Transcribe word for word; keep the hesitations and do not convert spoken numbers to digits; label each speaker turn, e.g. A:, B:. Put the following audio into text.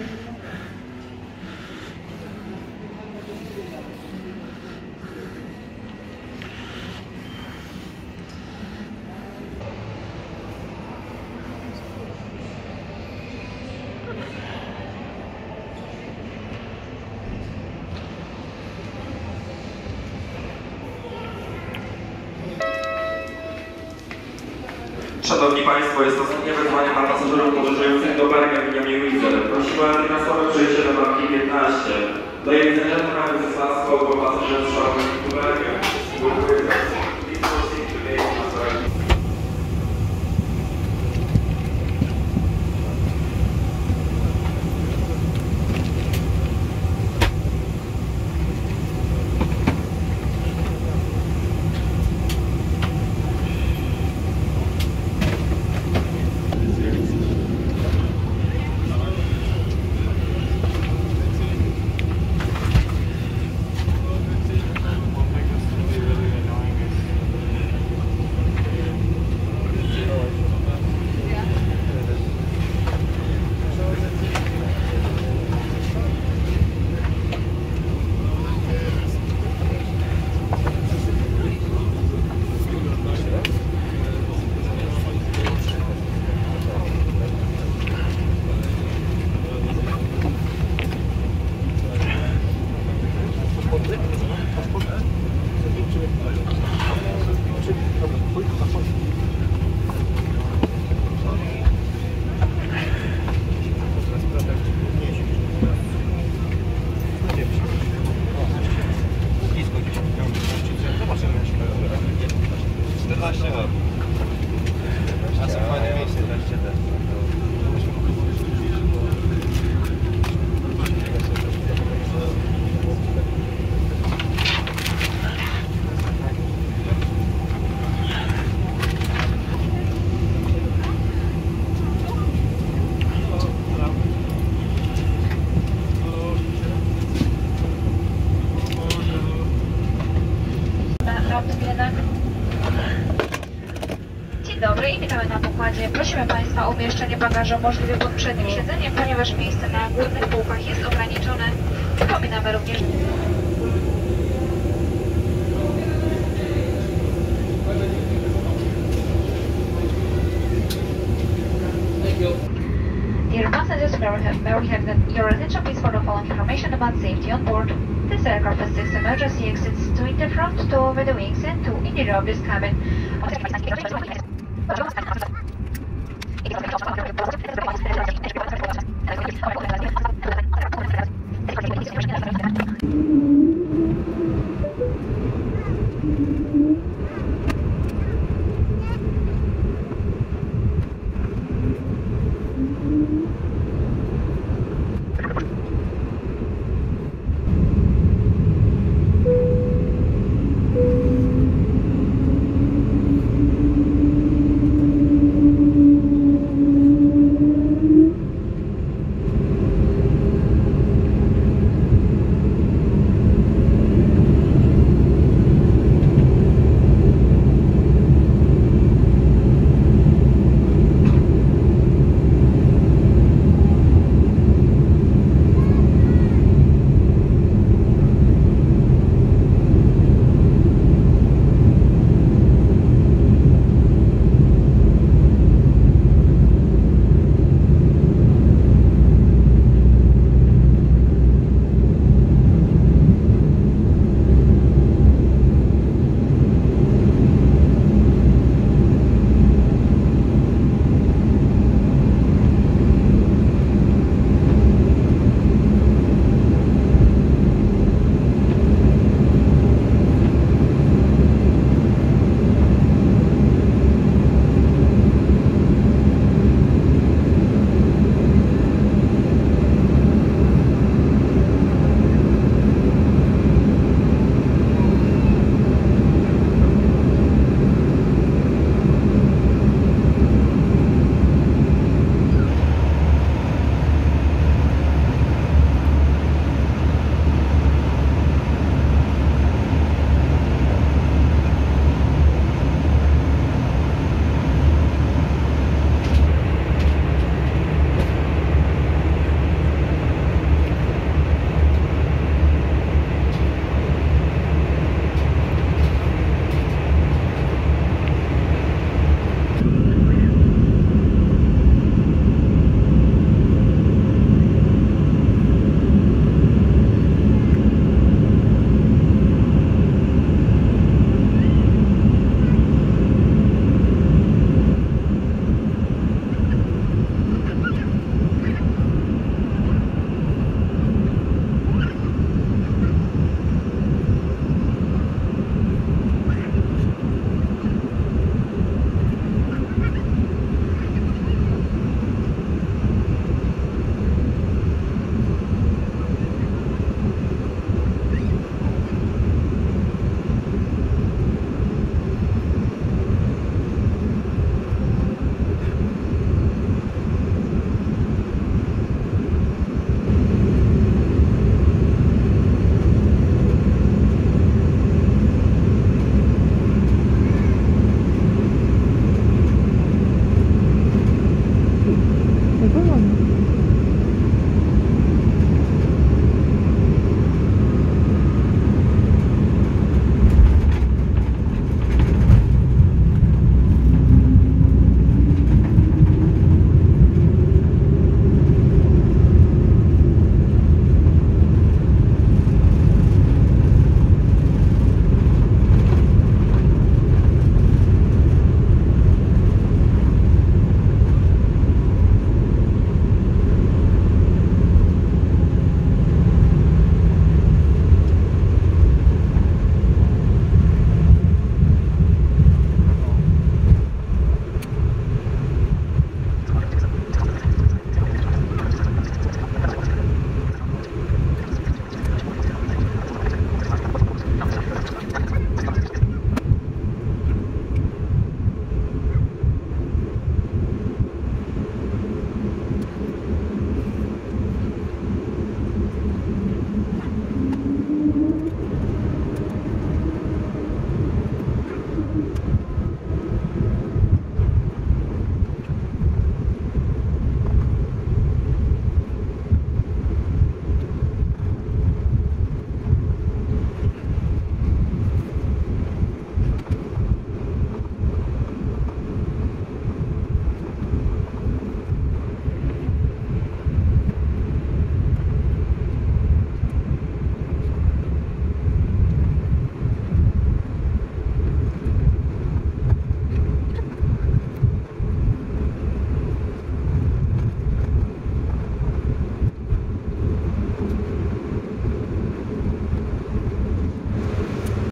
A: Szanowni Państwo, jest to ostatnie wezwanie dla pasażerów podróżujących do Bergen w Niemie Widzę. Prosimy o natychmiastowe przejście do bramki piętnaście. Do jedzenia trochę ze Slaską, bo pasażer szalony do Bergen. Dziękuję bardzo.
B: Dzień dobry i witamy na pokładzie. Prosimy Państwa o umieszczenie bagażu możliwie pod przednim siedzeniem, ponieważ miejsce na górnych półkach jest ograniczone. Przypominamy również... Dear passengers, may we have, may we have the, your attention please for the following information about safety on board. This aircraft has six emergency exits, two in the front, two over the wings, and two in the rear of this cabin.